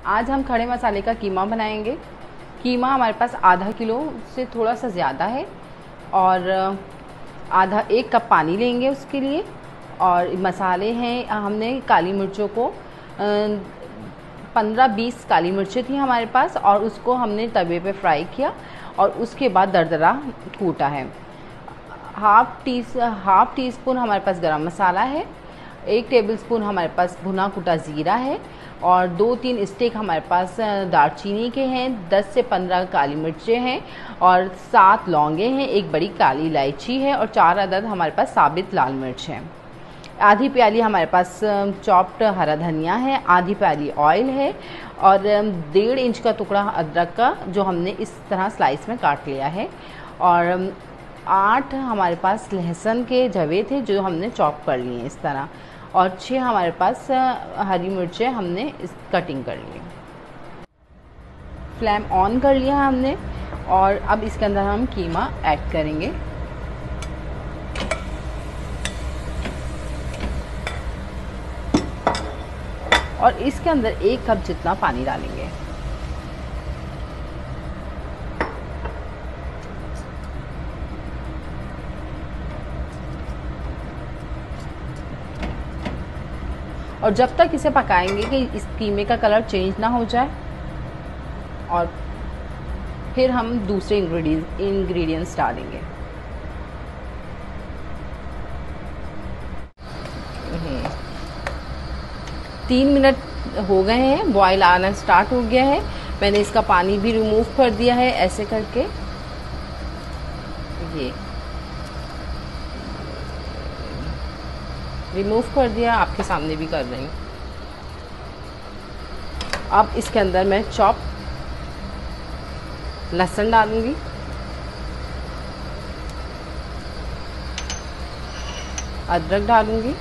आज हम खड़े मसाले का कीमा बनाएंगे। कीमा हमारे पास आधा किलो से थोड़ा सा ज़्यादा है और आधा 1 कप पानी लेंगे उसके लिए। और मसाले हैं, हमने काली मिर्चों को 15-20 काली मिर्चें थी हमारे पास और उसको हमने तवे पे फ्राई किया और उसके बाद दरदरा कूटा है। हाफ़ टी स्पून हमारे पास गरम मसाला है, 1 टेबलस्पून हमारे पास भुना कुटा ज़ीरा है और 2-3 स्टिक हमारे पास दालचीनी के हैं, 10 से 15 काली मिर्चें हैं और 7 लौंगे हैं, 1 बड़ी काली इलायची है और 4 अदद हमारे पास साबित लाल मिर्च है। आधी प्याली हमारे पास चॉप्ड हरा धनिया है, आधी प्याली ऑयल है और 1.5 इंच का टुकड़ा अदरक का जो हमने इस तरह स्लाइस में काट लिया है और 8 हमारे पास लहसुन के जवे थे जो हमने चॉप कर लिए इस तरह और 6 हमारे पास हरी मिर्चें हमने इस कटिंग कर ली। फ्लेम ऑन कर लिया हमने और अब इसके अंदर हम कीमा ऐड करेंगे। और इसके अंदर 1 कप जितना पानी डालेंगे। और जब तक इसे पकाएंगे कि इस कीमे का कलर चेंज ना हो जाए और फिर हम दूसरे इंग्रेडिएंट्स डालेंगे। 3 मिनट हो गए हैं, बॉयल आना स्टार्ट हो गया है। मैंने इसका पानी भी रिमूव कर दिया है ऐसे करके। ये रिमूव कर दिया, आपके सामने भी कर रही हूँ। अब इसके अंदर मैं चॉप लहसुन डालूंगी, अदरक डालूंगी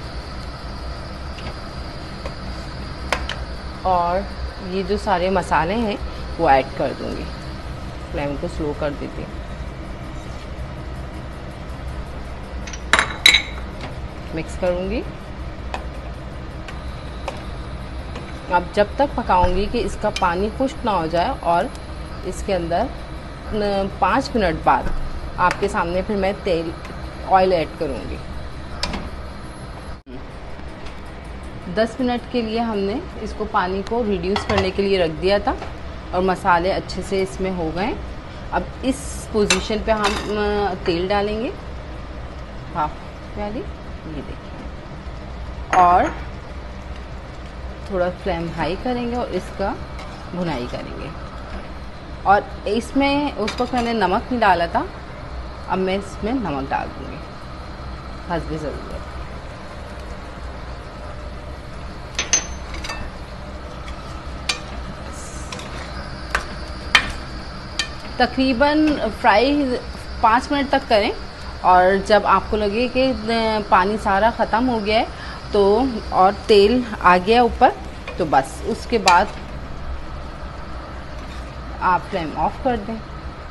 और ये जो सारे मसाले हैं वो ऐड कर दूंगी। फ्लेम को स्लो कर देती हूँ। मिक्स करूंगी। अब जब तक पकाऊंगी कि इसका पानी खुश्क ना हो जाए और इसके अंदर 5 मिनट बाद आपके सामने फिर मैं ऑयल ऐड करूंगी। 10 मिनट के लिए हमने इसको पानी को रिड्यूस करने के लिए रख दिया था और मसाले अच्छे से इसमें हो गए। अब इस पोजीशन पे हम तेल डालेंगे, हाफ प्याली, ये देखिए, और थोड़ा फ्लेम हाई करेंगे और इसका भुनाई करेंगे। और इसमें उस वक्त मैंने नमक नहीं डाला था, अब मैं इसमें नमक डाल दूँगी हस्बे ज़रूरत। तकरीबन फ्राई 5 मिनट तक करें और जब आपको लगे कि पानी सारा ख़त्म हो गया है तो और तेल आ गया ऊपर, तो बस उसके बाद आप फ्लेम ऑफ कर दें।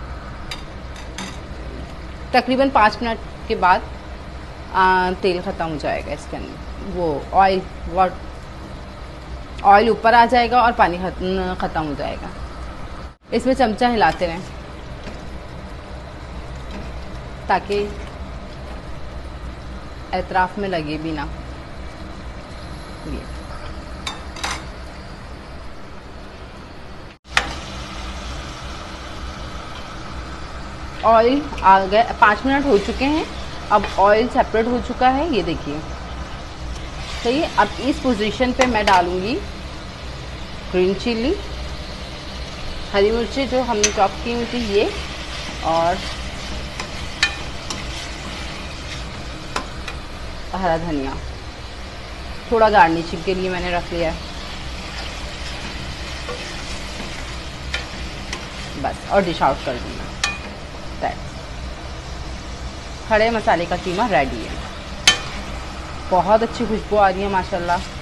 तकरीबन 5 मिनट के बाद तेल ख़त्म हो जाएगा इसके अंदर, वो ऑयल ऊपर आ जाएगा और पानी ख़त्म हो जाएगा। इसमें चमचा हिलाते रहें ताकि एतराफ़ में लगे भी ना। ये ऑयल आ गया, 5 मिनट हो चुके हैं। अब ऑयल सेपरेट हो चुका है, ये देखिए सही है। अब इस पोजीशन पे मैं डालूँगी ग्रीन चिल्ली, हरी मिर्ची जो हमने चॉप की हुई थी ये, और हरा धनिया थोड़ा गार्निशिंग के लिए मैंने रख लिया है बस, और डिश आउट कर दूँगा। खड़े मसाले का कीमा रेडी है। बहुत अच्छी खुशबू आ रही है माशाल्लाह।